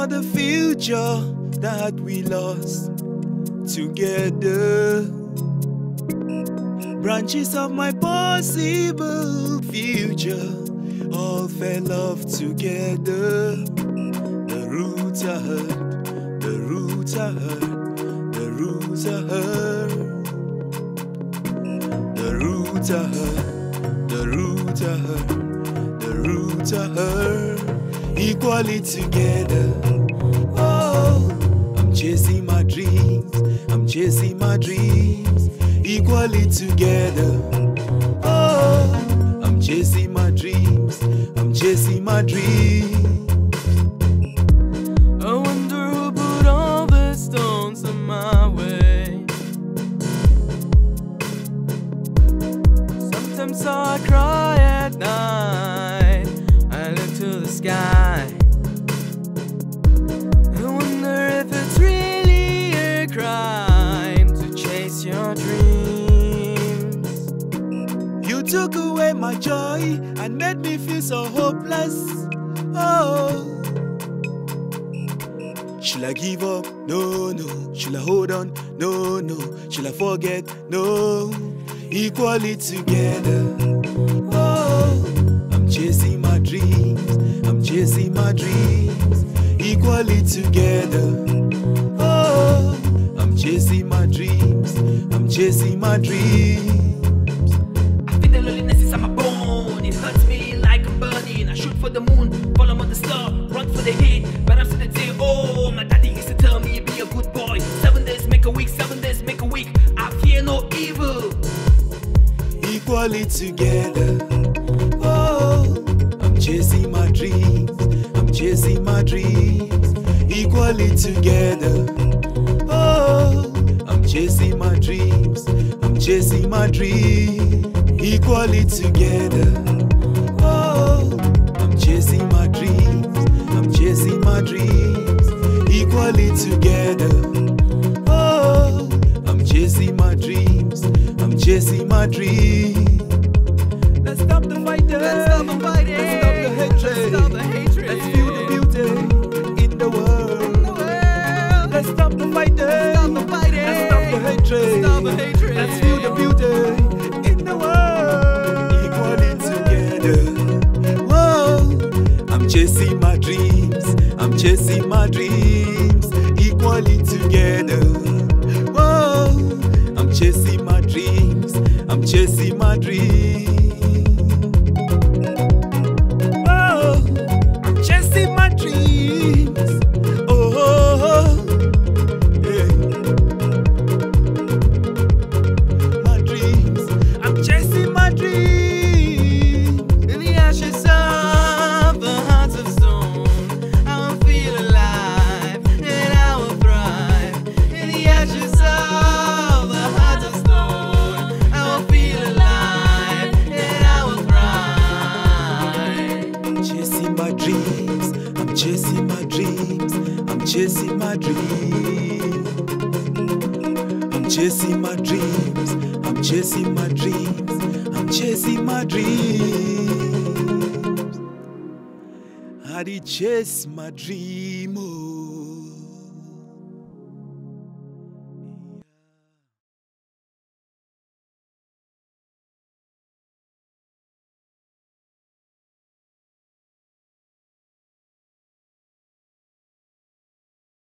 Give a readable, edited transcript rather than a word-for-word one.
for the future that we lost together. Branches of my possible future all fell off together. The roots are hurt, the roots are hurt, the roots are hurt. The roots are hurt, the roots are hurt, the roots are hurt. Equally together. Oh, I'm chasing my dreams, I'm chasing my dreams. Equally together. Oh, I'm chasing my dreams, I'm chasing my dreams. I wonder who put all the stones in my way. Sometimes I cry at night, I look to the sky. I wonder if it's really a crime to chase your dreams. You took away my joy and made me feel so hopeless. Oh, shall I give up? No, no. Shall I hold on? No, no. Shall I forget? No. Equally together. Oh, I'm chasing my dreams, I'm chasing my dreams. Equally together. Oh, I'm chasing my dreams, I'm chasing my dreams. I feel the loneliness inside my bone. It hurts me like I'm burning. I shoot for the moon, follow on the star, run for the heat. But after the day, oh, my daddy used to tell me, be a good boy. 7 days make a week, 7 days make a week. I fear no evil. Equally together. Oh, I'm chasing my dreams, I'm chasing my dreams. Equally together. Oh, I'm chasing my dreams, I'm chasing my dreams. Equally together. Oh, I'm chasing my dreams, I'm chasing my dreams. Equally together. Oh, I'm chasing my dreams, I'm chasing my dreams. Let's stop the fighting, Let's stop the fighting, let's stop the hatred, let's stop the hatred. let's feel the beauty in the world. Let's stop the fighting, Let's stop the fighting, let's stop the hatred, let's stop the hatred. let's feel the beauty in the world. Equally together. Whoa, I'm chasing my dreams, I'm chasing my dreams. Equally together. Whoa, I'm chasing my dreams, I'm chasing my dreams. Oh, I'm chasing my dreams. Oh, yeah. My dreams, I'm chasing my dreams. In the ashes of the hearts of stone, I will feel alive and I will thrive. In the ashes of the hearts of stone, I will feel alive and I will thrive. I'm chasing my dreams, I'm chasing my dreams, I'm chasing my dreams. I'm chasing my dreams, I'm chasing my dreams, I'm chasing my dreams. I did chase my dream, oh.